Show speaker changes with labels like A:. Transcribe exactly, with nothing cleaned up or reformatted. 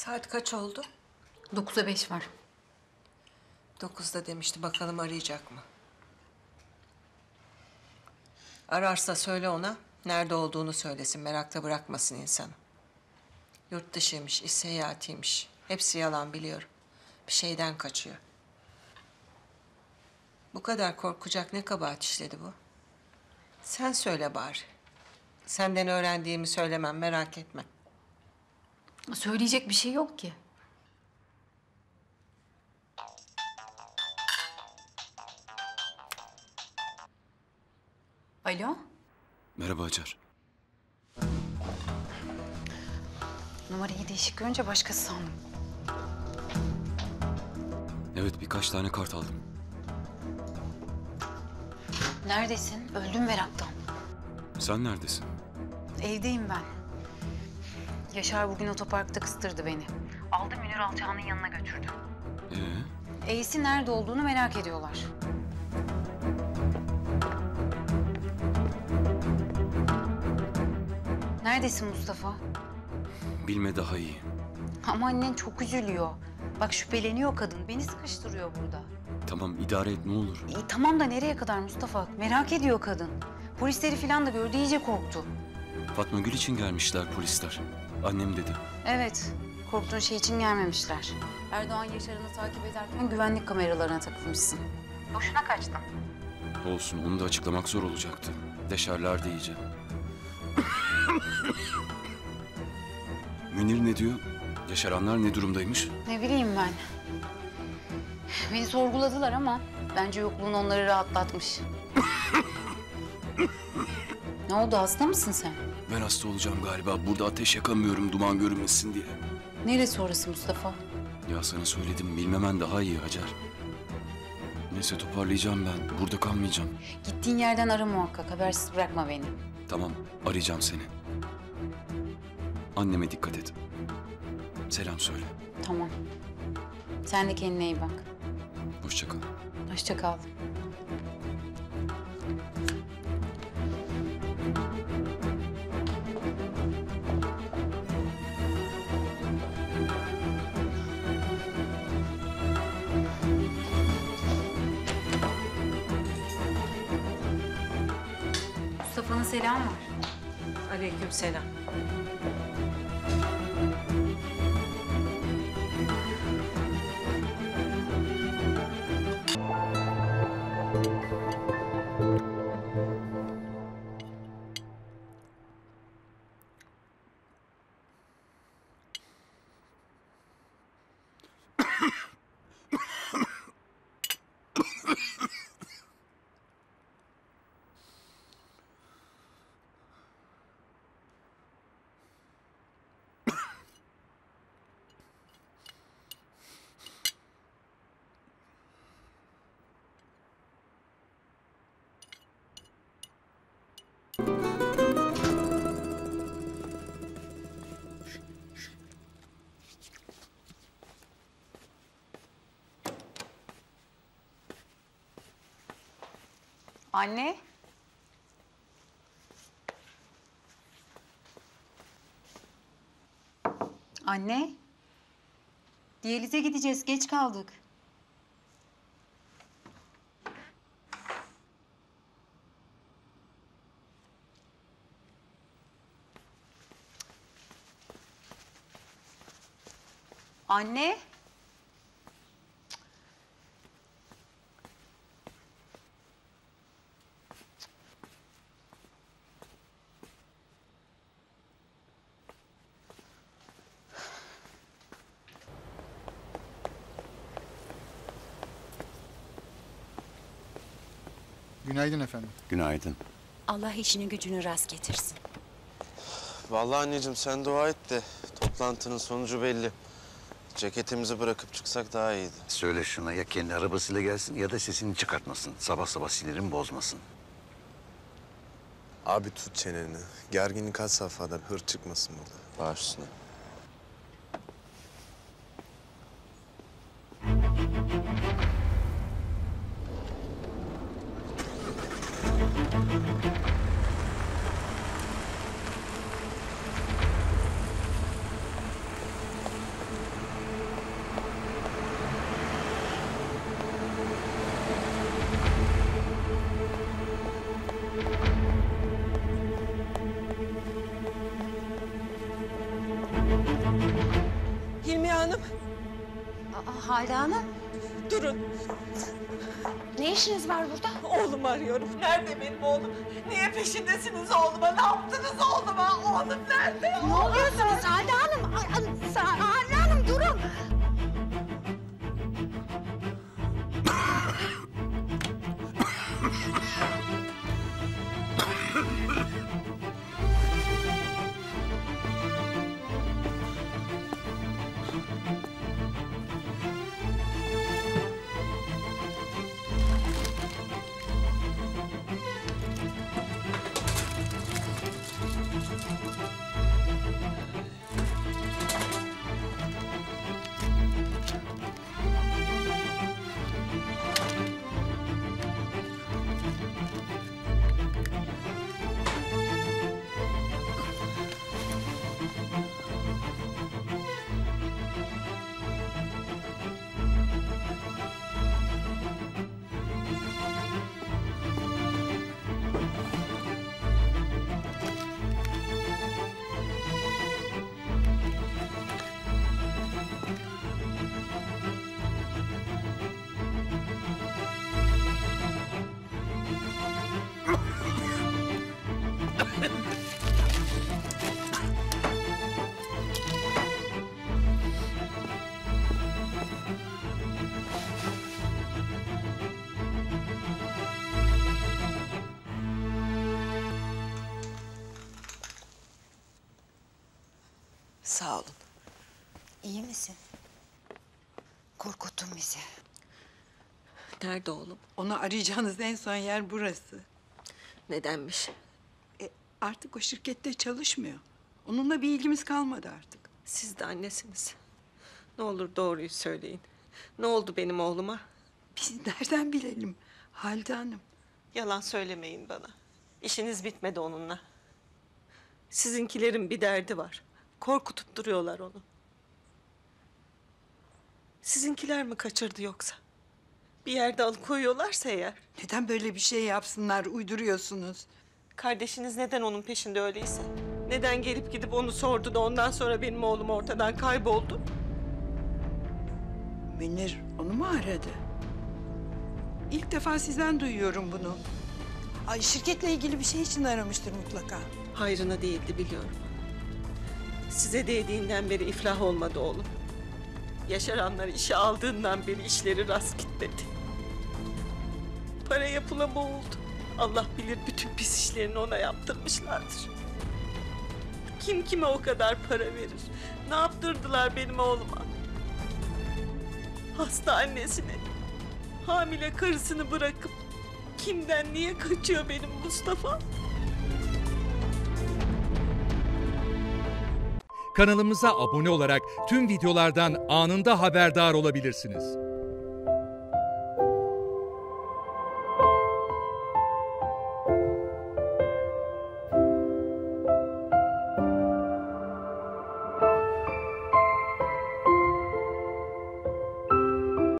A: Saat kaç oldu?
B: Dokuza beş var.
A: Dokuzda demişti. Bakalım arayacak mı? Ararsa söyle ona. Nerede olduğunu söylesin. Merakta bırakmasın insanı. Yurt dışıymış, iş seyahatiymiş. Hepsi yalan biliyorum. Bir şeyden kaçıyor. Bu kadar korkacak ne kabahat işledi bu? Sen söyle bari. Senden öğrendiğimi söylemem, merak etme.
B: Söyleyecek bir şey yok ki. Alo?
C: Merhaba Hacer.
B: Numarayı değişik görünce başkası sandım.
C: Evet, birkaç tane kart aldım.
B: Neredesin? Öldüm meraktan.
C: Sen neredesin?
B: Evdeyim ben. Yaşar bugün otoparkta kıstırdı beni. Aldı Münir Alçağ'ın yanına götürdü.
C: Ee?
B: E'si nerede olduğunu merak ediyorlar. Neredesin Mustafa?
C: Bilme daha iyi.
B: Ama annen çok üzülüyor. Bak şüpheleniyor kadın. Beni sıkıştırıyor burada.
C: Tamam, idare et ne olur.
B: İyi tamam da nereye kadar Mustafa? Merak ediyor kadın. Polisleri falan da gördü, iyice korktu.
C: Fatma Gül için gelmişler polisler. Annem dedi.
B: Evet, korktuğun şey için gelmemişler. Erdoğan Yaşar'ını takip ederken güvenlik kameralarına takılmışsın. Boşuna kaçtın.
C: Olsun, onu da açıklamak zor olacaktı. Deşerlerdi iyice. Münir ne diyor? Yaşaranlar ne durumdaymış?
B: Ne bileyim ben. Beni sorguladılar ama bence yokluğun onları rahatlatmış. Ne oldu, hasta mısın sen?
C: Ben hasta olacağım galiba. Burada ateş yakamıyorum duman görünmesin diye.
B: Neresi orası Mustafa?
C: Ya sana söyledim, bilmemen daha iyi Hacer. Neyse toparlayacağım ben. Burada kalmayacağım.
B: Gittiğin yerden ara muhakkak, habersiz bırakma beni.
C: Tamam, arayacağım seni. Anneme dikkat et. Selam söyle.
B: Tamam. Sen de kendine iyi bak.
C: Hoşça kal.
B: Hoşça kal. Mustafa'nın selamı var.
A: Aleykümselam.
B: Anne. Anne. Diyalize gideceğiz, geç kaldık. Anne.
D: Günaydın efendim.
C: Günaydın.
E: Allah işini gücünü rast getirsin.
F: Vallahi anneciğim sen dua et de toplantının sonucu belli. Ceketimizi bırakıp çıksak daha iyiydi.
G: Söyle şuna ya kendi arabasıyla gelsin ya da sesini çıkartmasın. Sabah sabah sinirimi bozmasın.
F: Abi tut çeneni. Gerginlik had safhada, hır çıkmasın burada. Baş üstüne.
B: Halide Hanım,
A: Durun.
B: ne işiniz var burada?
A: Oğlumu arıyorum. Nerede benim oğlum? Niye peşindesiniz oğluma? Ne yaptınız oğluma? Oğlum nerede?
B: Ne oluyorsunuz Halide Hanım? Ay, ay, Halide Hanım durun.
A: Sağ olun.
E: İyi misin? Korkuttun bizi.
A: Nerede oğlum?
D: Onu arayacağınız en son yer burası.
A: Nedenmiş?
D: E, artık o şirkette çalışmıyor. Onunla bir ilgimiz kalmadı artık.
A: Siz de annesiniz. Ne olur doğruyu söyleyin. Ne oldu benim oğluma?
D: Biz nereden bilelim Halide Hanım?
A: Yalan söylemeyin bana. İşiniz bitmedi onunla. Sizinkilerin bir derdi var. Korkutup duruyorlar onu. Sizinkiler mi kaçırdı yoksa? Bir yerde alıkoyuyorlarsa eğer.
D: Neden böyle bir şey yapsınlar, uyduruyorsunuz?
A: Kardeşiniz neden onun peşinde öyleyse? Neden gelip gidip onu sordu da ondan sonra benim oğlum ortadan kayboldu?
D: Münir onu mu aradı? İlk defa sizden duyuyorum bunu. Ay, şirketle ilgili bir şey için aramıştır mutlaka.
A: Hayrına değildi biliyorum. Size değdiğinden beri iflah olmadı oğlum. Yaşaranlar işe aldığından beri işleri rast gitmedi. Para yapıla boğuldu. Allah bilir bütün pis işlerini ona yaptırmışlardır. Kim kime o kadar para verir? Ne yaptırdılar benim oğluma? Hasta annesini, hamile karısını bırakıp kimden niye kaçıyor benim Mustafa?
H: Kanalımıza abone olarak tüm videolardan anında haberdar olabilirsiniz.